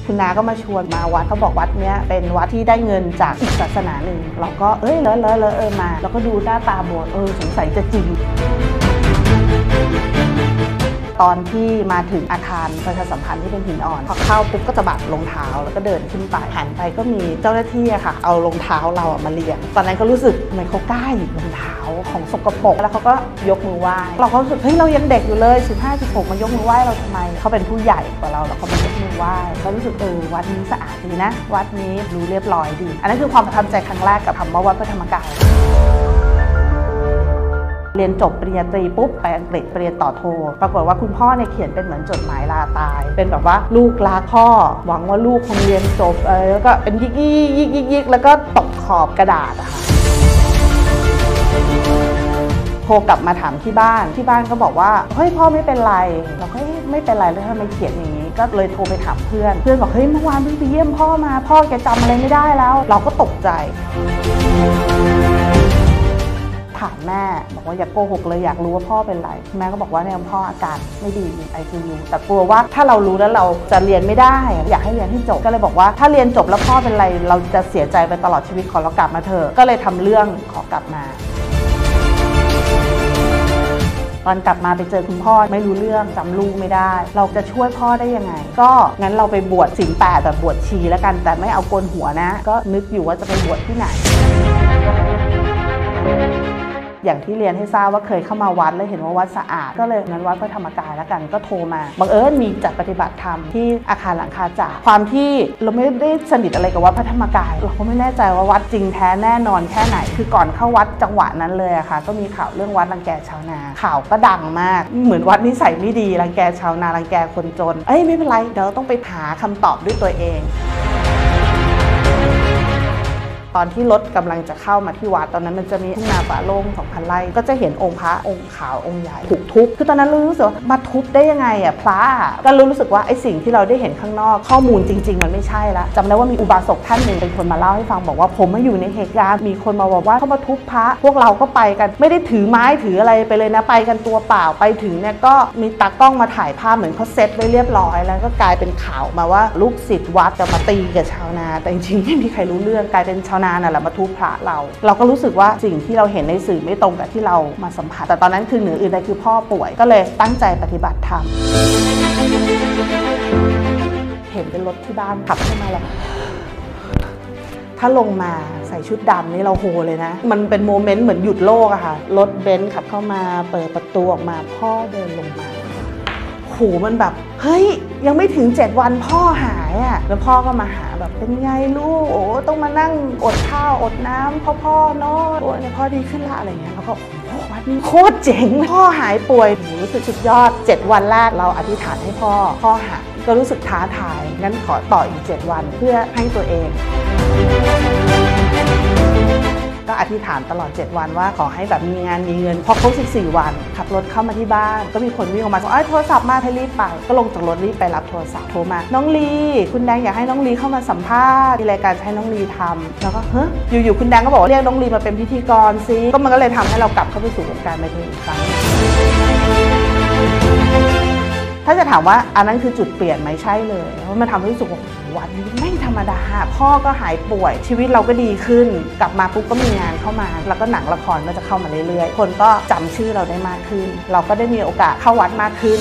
คุณน้าก็มาชวนมาวัดเขาบอกวัดเนี้ยเป็นวัดที่ได้เงินจากอีกศาสนาหนึ่งเราก็แล้วมาแล้วก็ดูหน้าตาโบสถ์สงสัยจะจริงตอนที่มาถึงอาคารประชาสัมพันธ์ที่เป็นหินอ่อนพอเข้าปุ๊บก็จะบัดรองเท้าแล้วก็เดินขึ้นไปหันไปก็มีเจ้าหน้าที่ค่ะเอารองเท้าเรามาเรียงตอนนั้นก็รู้สึกทำไมเขากล้าหยิบรองเท้าของสกปรกแล้วเขาก็ยกมือไหว้เราก็รู้สึกเฮ้ยเรายังเด็กอยู่เลย15-16มายกมือไหว้เราทำไมเขาเป็นผู้ใหญ่กว่าเราแล้วเขามายกมือไหว้ก็รู้สึกวัดนี้สะอาดดีนะวัดนี้ดูเรียบร้อยดีอันนั้นคือความประทับใจครั้งแรกกับคำว่าวัดพระธรรมกายเรียนจบปริญญาตรีปุ๊บไปอังกฤษเรียนต่อโทปรากฏว่าคุณพ่อเนี่ยเขียนเป็นเหมือนจดหมายลาตายเป็นแบบว่าลูกลาพ่อหวังว่าลูกคงเรียนจบแล้วก็เป็นยิกแล้วก็ตกขอบกระดาษอะค่ะโทรกลับมาถามที่บ้านก็บอกว่าเฮ้ยพ่อไม่เป็นไรเราก็ไม่เป็นไรแล้วทำไมเขียนอย่างนี้ก็เลยโทรไปถามเพื่อนบอกเฮ้ยเมื่อวานเพิ่งไปเยี่ยมพ่อมาพ่อแกจำอะไรไม่ได้แล้วเราก็ตกใจถามแม่บอกว่าอย่าโกหกเลยอยากรู้ว่าพ่อเป็นไรแม่ก็บอกว่าเนี่ยพ่ออาการไม่ดีอยู่ ICU แต่กลัวว่าถ้าเรารู้แล้วเราจะเรียนไม่ได้อยากให้เรียนให้จบก็เลยบอกว่าถ้าเรียนจบแล้วพ่อเป็นไรเราจะเสียใจไปตลอดชีวิตขอเรากลับมาเถอะก็เลยทำเรื่องขอกลับมาตอนกลับมาไปเจอคุณพ่อไม่รู้เรื่องจำลูกไม่ได้เราจะช่วยพ่อได้ยังไงก็งั้นเราไปบวชศีล8แบบบวชชีแล้วกันแต่ไม่เอาโกนหัวนะก็นึกอยู่ว่าจะไปบวชที่ไหนอย่างที่เรียนให้ทราบว่าเคยเข้ามาวัดแล้วเห็นว่าวัดสะอาดก็เลยงั้นวัดพระธรรมกายแล้วกันก็โทรมาบังเอิญมีจัดปฏิบัติธรรมที่อาคารหลังคาจากความที่เราไม่ได้สนิทอะไรกับวัดพระธรรมกายเราก็ไม่แน่ใจว่าวัดจริงแท้แน่นอนแค่ไหนคือก่อนเข้าวัดจังหวะนั้นเลยอะค่ะก็มีข่าวเรื่องวัดรังแกชาวนาข่าวก็ดังมากเหมือนวัดนิสัยไม่ดีรังแกชาวนารังแกคนจนไม่เป็นไรเดี๋ยวเราต้องไปหาคำตอบด้วยตัวเองตอนที่รถกำลังจะเข้ามาที่วัดตอนนั้นมันจะมีทุ่งนาป่าโล่ง 2,000 ไร่ก็จะเห็นองค์พระองค์ขาวองค์ใหญ่ถูกทุบคือตอนนั้นรู้สึกว่ามาทุบได้ยังไงพระก็รู้สึกว่าไอ้สิ่งที่เราได้เห็นข้างนอกข้อมูลจริงๆมันไม่ใช่ละจำได้ว่ามีอุบาสกท่านหนึ่งเป็นคนมาเล่าให้ฟังบอกว่าผมมาอยู่ในเหตุการณ์มีคนมาบอกว่าเขามาทุบพระพวกเราก็ไปกันไม่ได้ถือไม้ถืออะไรไปเลยนะไปกันตัวเปล่าไปถึงเนี่ยก็มีตากล้องมาถ่ายภาพเหมือนเขาเซตไว้เรียบร้อยแล้วก็กลายเป็นข่าวมาว่าลูกศิษย์วัดจะมาตีกับชาวนาแต่จริงๆไม่มีใครรู้เรื่องกลายเป็นชาวนาน่ะแหละมาทุบพระเราก็รู้สึกว่าสิ่งที่เราเห็นในสื่อไม่ตรงกับที่เรามาสัมผัสแต่ตอนนั้นคือเหนืออื่นใดคือพ่อป่วยก็เลยตั้งใจปฏิบัติธรรมเห็นเป็นรถที่บ้านขับเข้ามาแล้วถ้าลงมาใส่ชุดดำนี่เราโฮเลยนะมันเป็นโมเมนต์เหมือนหยุดโลกอะค่ะรถเบนซ์ขับเข้ามาเปิดประตูออกมาพ่อเดินลงมาโหมันแบบเฮ้ยยังไม่ถึง7 วันพ่อหายอะแล้วพ่อก็มาหาแบบเป็นไงลูกต้องมานั่งอดข้าวอดน้ำพ่อเนาะเนี่ยพ่อดีขึ้นละอะไรเงี้ยแล้วก็วัดนี้โคตรเจ๋งพ่อหายป่วยรู้สึกสุดยอด7 วันแรกเราอธิษฐานให้พ่อหายก็รู้สึกท้าทายงั้นขอต่ออีก7 วันเพื่อให้ตัวเองก็อธิษฐานตลอด7 วันว่าขอให้แบบมีงานมีเงินพอครบ14 วันขับรถเข้ามาที่บ้านก็มีคนวิ่งออกมาบอกโทรศัพท์มาให้รีบไปก็ลงจากรถรีบไปรับโทรศัพท์โทรมาน้องลีคุณแดงอยากให้น้องลีเข้ามาสัมภาษณ์มีรายการให้น้องลีทำแล้วก็อยู่ๆคุณแดงก็บอกเรียกน้องลีมาเป็นพิธีกรซิก็มันก็เลยทำให้เรากลับเข้าไปสู่วงการบันเทิงอีกครั้งถ้าจะถามว่าอันนั้นคือจุดเปลี่ยนไหมใช่เลยเพราะมันทำให้รู้สึกว่าวันนี้ไม่ธรรมดาพ่อก็หายป่วยชีวิตเราก็ดีขึ้นกลับมาปุ๊บก็มีงานเข้ามาแล้วก็หนังละครก็จะเข้ามาเรื่อยๆคนก็จำชื่อเราได้มากขึ้นเราก็ได้มีโอกาสเข้าวัดมากขึ้น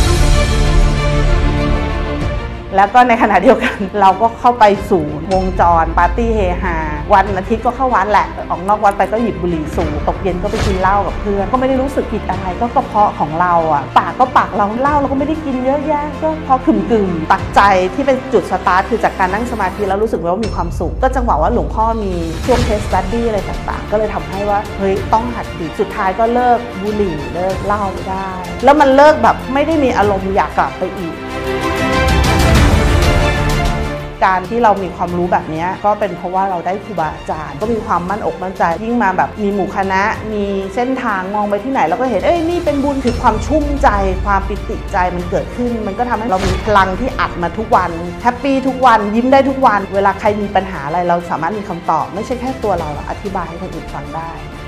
แล้วก็ในขณะเดียวกันเราก็เข้าไปสู่วงจรปาร์ตี้เฮฮาวันอาทิตย์ก็เข้าวัดแหละออกนอกวัดไปก็หยิบบุหรี่สูบตกเย็นก็ไปกินเหล้ากับเพื่อนก็ไม่ได้รู้สึกผิดอะไรก็กระเพาะของเราปากก็ปากเราเหล้าเราก็ไม่ได้กินเยอะแยะก็พอกึ่มตัดใจที่เป็นจุดสตาร์ทคือจากการนั่งสมาธิแล้วรู้สึกว่ามีความสุขก็จังหวะว่าหลวงพ่อมีช่วงเทสต์บัดดี้อะไรต่างๆก็เลยทำให้ว่าเฮ้ยต้องหัดดีสุดท้ายก็เลิกบุหรี่เลิกเหล้าได้แล้วมันเลิกแบบไม่ได้มีอารมณ์อยากกลับไปอีกการที่เรามีความรู้แบบนี้ก็เป็นเพราะว่าเราได้ครูบาอาจารย์ก็มีความมั่นอกมั่นใจยิ่งมาแบบมีหมู่คณะมีเส้นทางมองไปที่ไหนเราก็เห็นนี่เป็นบุญคือความชุ่มใจความปิติใจมันเกิดขึ้นมันก็ทำให้เรามีพลังที่อัดมาทุกวันแฮปปี้ทุกวันยิ้มได้ทุกวันเวลาใครมีปัญหาอะไรเราสามารถมีคำตอบไม่ใช่แค่ตัวเราอธิบายให้คนอื่นฟังได้